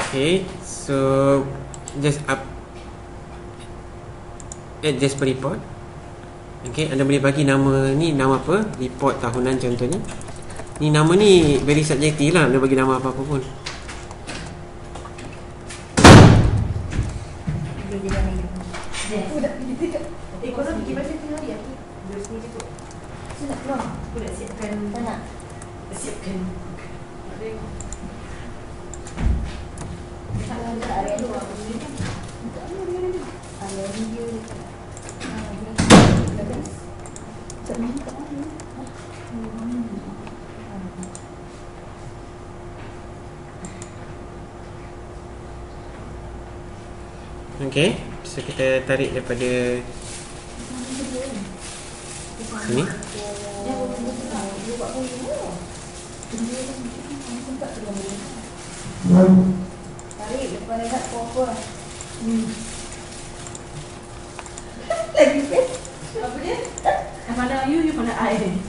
Okay, so just add Jasper report. Okay, anda boleh bagi nama ni, nama apa, report tahunan contohnya. Ni nama ni very subjektif lah, anda bagi nama apa-apa pun. Korang pergi baca tengah hari aku duduk sini cukup. Saya nak keluar. Aku nak siapkan. Tak nak siapkan. Okay, so kita tarik daripada sini. Tarik depan lihat apa-apa. Lagi pes. Apa dia? Mana you mana I.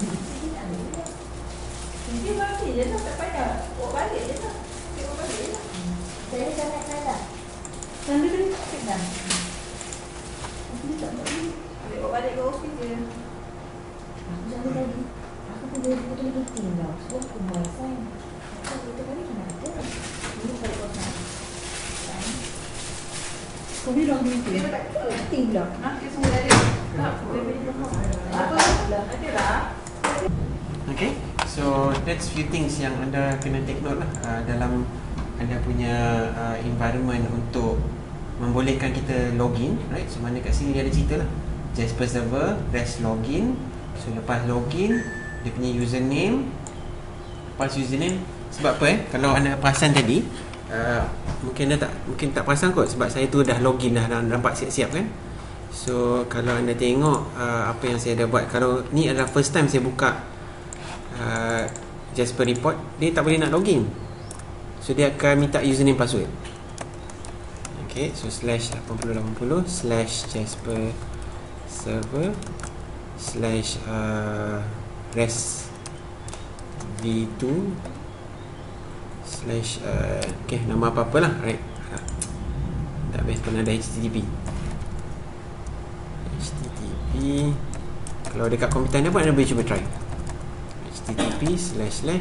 Ini balik je lah, tak payah. Bawa balik je lah. Bawa balik je lah. Saya dah nak kalah. Nanti beri tak dah. Nanti tak boleh. Bawa balik ke ofis je. Aku jangan lagi. Aku pun boleh meeting tau. Sebab aku buat sign. Aku betul kali kena ada. Ini balik kosan. Kau bilang meeting. Dia tak ada meeting pula. Kita semua ada. Tak. Ada lah. Okay, so that's few things yang anda kena take note lah dalam anda punya environment untuk membolehkan kita login, right? So mana kat sini dia ada cerita lah, Jasper server, REST login. So lepas login, dia punya username. Lepas username, sebab apa kalau anda perasan tadi, mungkin tak perasan kot, sebab saya tu dah login dah nampak siap-siap kan. So kalau anda tengok apa yang saya dah buat, kalau ni adalah first time saya buka Jasper report, dia tak boleh nak login. So dia akan minta username password. Okay, so /8080 /Jasper server /rest v2 okay, nama apa-apalah, right? Tak best pun ada HTTP. Kalau dekat komputer anda pun anda boleh cuba try http /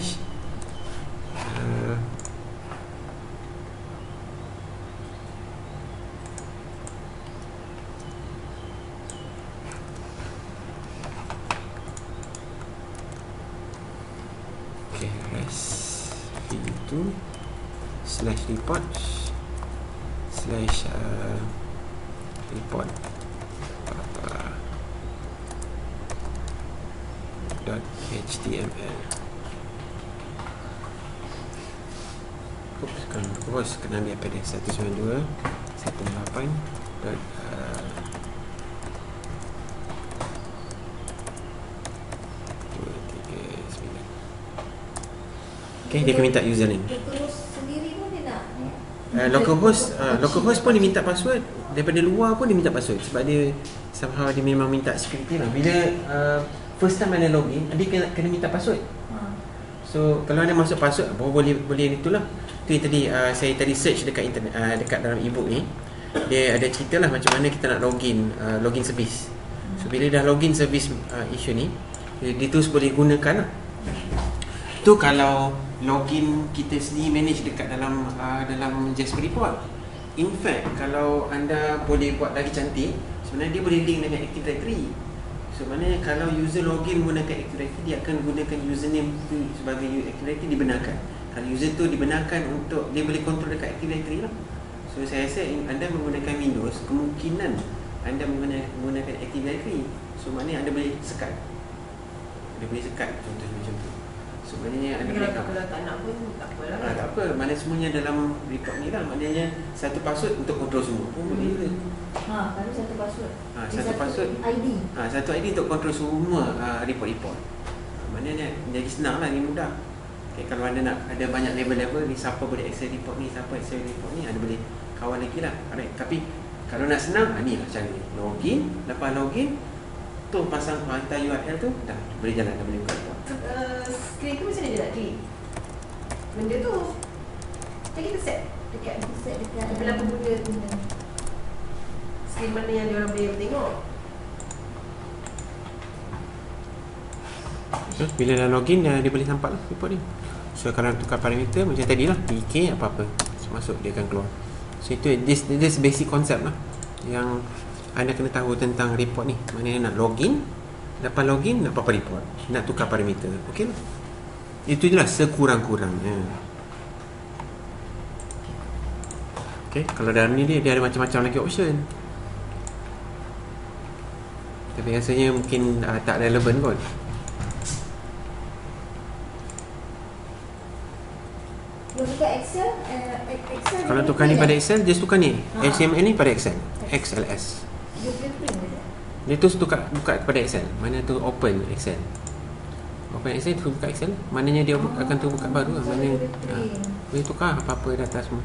okay, rest v2 /report report .html. Oops, kan bos kena ambil pada 192.168. Okay, dia akan minta username. Localhost sendiri pun dia nak. Localhost pun dia minta password. Daripada luar pun dia minta password, sebab dia somehow dia memang minta security lah. Bila first time anda login, dia kena minta password. So kalau anda masuk password, boleh itulah. Tu tadi saya tadi search dekat internet, dekat dalam ebook ni, dia ada cerita lah macam mana kita nak login service. So bila dah login service issue ni, dia terus boleh gunakan lah. Tu kalau login kita sendiri manage dekat dalam Jasper report. In fact, kalau anda boleh buat lagi cantik, sebenarnya dia boleh link dengan Active Directory. So maknanya kalau user login menggunakan Active Directory, dia akan gunakan username tu sebagai Active Directory dibenarkan. Kalau user tu dibenarkan untuk, dia boleh kontrol dekat Active Directory lah. So saya rasa anda menggunakan Windows, kemungkinan anda menggunakan Active Directory. So maknanya anda boleh sekat. Dia boleh sekat contohnya macam tu. So maknanya anda boleh, kalau tak nak pun tak apa lah. tak apa, mana semuanya dalam report ni lah. Maknanya satu password untuk kontrol semua pun boleh je. Kalau satu password. Satu password ID. Satu ID untuk kontrol semua report-report. Maknanya jadi senang lah, ni mudah. Okay, kalau anda nak ada banyak level-level ni, siapa boleh access report ni, siapa access report ni, anda boleh kawal lagi lah. Alright. Tapi kalau nak senang, ni lah cara ni. Login, lepas login tu pasang hantar URL tu, dah boleh jalan, dah boleh buka report. Screen tu macam mana dia nak klik? Benda tu Kita set dekat Bila pengguna skrin mana yang diorang boleh tengok. So, bila dah login dia boleh nampak lah report dia. So kalau tukar parameter macam tadi lah, PK apa-apa, so, masuk dia akan keluar. So itu this basic concept lah yang anda kena tahu tentang report ni. Mana nak login, lepas login nak apa report, nak tukar parameter. Okey lah. Itu je lah sekurang-kurangnya. Okey, kalau dalam ni dia ada macam-macam lagi option. Tapi rasanya mungkin tak relevan kot. Dekat Excel, Kalau tukar ni pada Excel, just tukar ni. HTML ni pada Excel. XLS. dia boleh print je. Dia tu buka pada Excel. Mana tu open Excel. Open Excel tu buka Excel. Maknanya dia akan tu buka baru lah. Mana boleh tukar apa-apa data semua.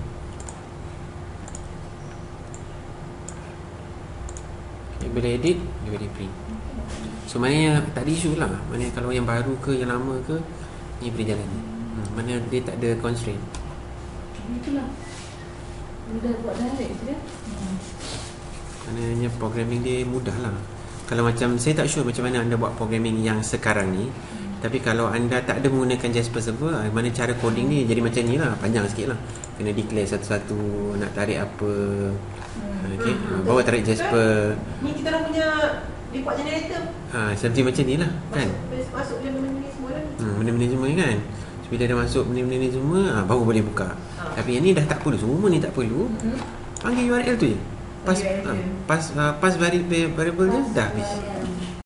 Okay, bila edit, dia boleh print. So maknanya tak ada isu lah. Maknanya kalau yang baru ke yang lama ke, ni boleh jalan. Mana dia tak ada constraint. Itulah. Mudah buat direct je dia. Maknanya programming dia mudah lah. Kalau macam saya tak sure macam mana anda buat programming yang sekarang ni. Tapi kalau anda tak ada menggunakan Jasper Server, mana cara coding ni jadi macam ni lah. Panjang sikit lah. Kena declare satu-satu, nak tarik apa. Okay. Bawa tarik Jasper. Ni kita orang punya report generator. Seperti macam ni lah kan. Masuk benda-benda ni semua kan. Benda-benda semua ni kan. So, bila dah masuk benda-benda ni semua, baru boleh buka. Tapi yang ni dah tak perlu. Semua ni tak perlu. Panggil URL tu je. Pas variable dia dah habis.